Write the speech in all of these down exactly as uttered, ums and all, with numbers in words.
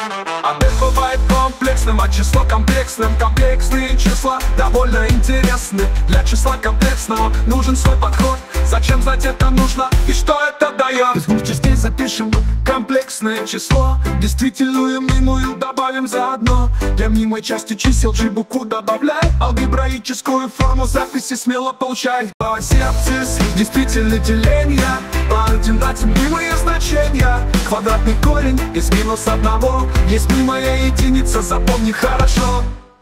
А b бывает комплексным, а число комплексным. Комплексные числа довольно интересны. Для числа комплексного нужен свой подход. Зачем знать это нужно и что это дает? Из двух частей запишем комплексное число. Действительную мнимую добавим заодно. Для мнимой части чисел g букву добавляй. Алгебраическую форму записи смело получай. По оси абсцисс действительно деления. По ординате мнимые значения. Квадратный корень из минус одного. Есть мнимая единица, запомни хорошо.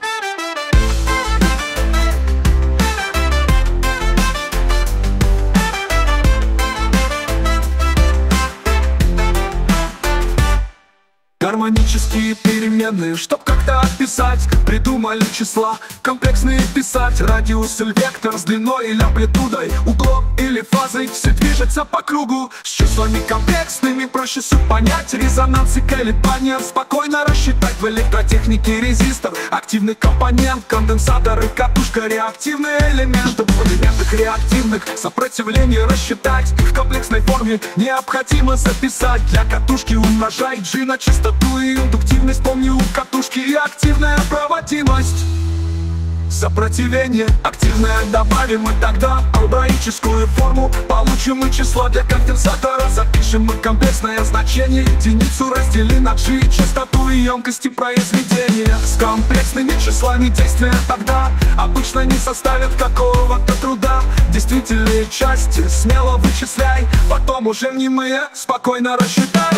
Гармонические переменные, чтоб как-то описать, придумали числа комплексные писать. Радиус или вектор с длиной или амплитудой, углом или фазой, все движется по кругу. С числами комплексными проще суть понять. Резонанс и колебания спокойно рассчитать. В электротехнике резистор, активный компонент, конденсатор и катушка, реактивный элемент. Чтобы в элементах реактивных сопротивление рассчитать, в комплексной форме необходимо записать. Для катушки умножай G на частоту и индуктивность, помни, у катушки и активная проводимость. Сопротивление активное добавим, и тогда алгебраическую форму получим. И число для конденсатора запишем мы комплексное значение. Единицу раздели на G, частоту и емкости произведения. С комплексными числами действия тогда обычно не составят какого-то труда. Действительные части смело вычисляй, потом уже мнимые спокойно рассчитай.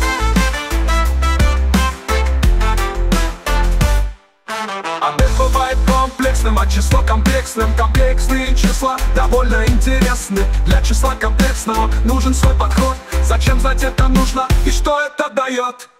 А b бывает комплексным, а число комплексным. Комплексные числа довольно интересны. Для числа комплексного нужен свой подход. Зачем знать это нужно и что это дает?